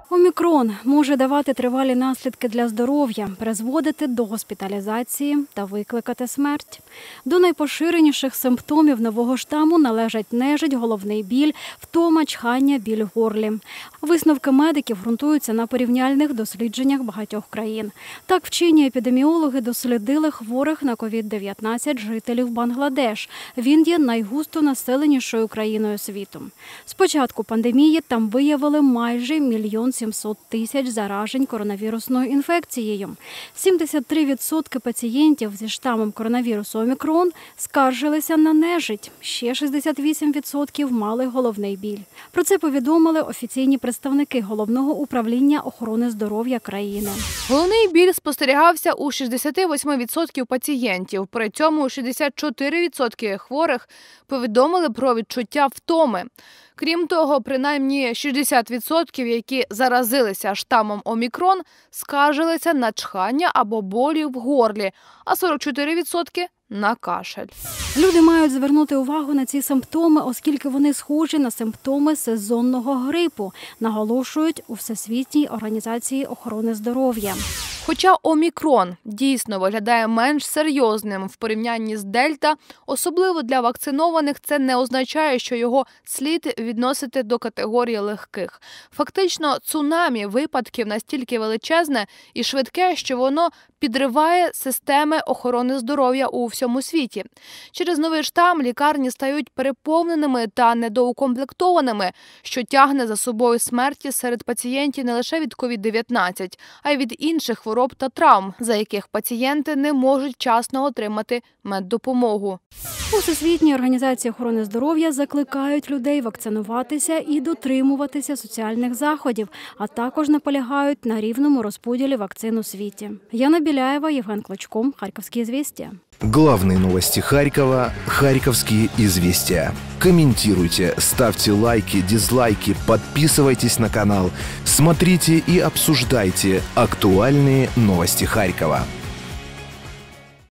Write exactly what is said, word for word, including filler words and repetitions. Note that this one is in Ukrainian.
Омікрон може давати тривалі наслідки для здоров'я, призводити до госпіталізації та викликати смерть. До найпоширеніших симптомів нового штаму належать нежить, головний біль, втома, чхання, біль в горлі. Висновки медиків ґрунтуються на порівняльних дослідженнях багатьох країн. Так, вчені епідеміологи дослідили хворих на ковід дев'ятнадцять жителів Бангладеш. Він є найгусто населенішою країною світу. З початку пандемії там виявили майже мільйон сімсот тисяч заражень коронавірусною інфекцією. сімдесят три відсотки пацієнтів зі штамом коронавірусу Омікрон скаржилися на нежить. Ще шістдесят вісім відсотків мали головний біль. Про це повідомили офіційні представники Головного управління охорони здоров'я країни. Головний біль спостерігався у шістдесят вісім відсотків пацієнтів. При цьому шістдесят чотири відсотки хворих повідомили про відчуття втоми. Крім того, принаймні шістдесят відсотків, які заразилися штамом Омікрон, скаржилися на чхання або болі в горлі, а сорок чотири відсотки – на кашель. Люди мають звернути увагу на ці симптоми, оскільки вони схожі на симптоми сезонного грипу, наголошують у Всесвітній організації охорони здоров'я. Хоча Омікрон дійсно виглядає менш серйозним в порівнянні з Дельта, особливо для вакцинованих це не означає, що його слід відносити до категорії легких. Фактично, цунамі випадків настільки величезне і швидке, що воно підриває системи охорони здоров'я у всьому світі. Через новий штам лікарні стають переповненими та недоукомплектованими, що тягне за собою смерті серед пацієнтів не лише від ковід дев'ятнадцять, а й від інших хвороб та травм, за яких пацієнти не можуть вчасно отримати меддопомогу. У Всесвітній організації охорони здоров'я закликають людей вакцинуватися і дотримуватися соціальних заходів, а також наполягають на рівному розподілі вакцин у світі. Яна Біляєва, Євген Клочко, Харківські известия. Главные новости Харькова – Харьковские известия. Комментируйте, ставьте лайки, дизлайки, подписывайтесь на канал, смотрите и обсуждайте актуальные новости Харькова.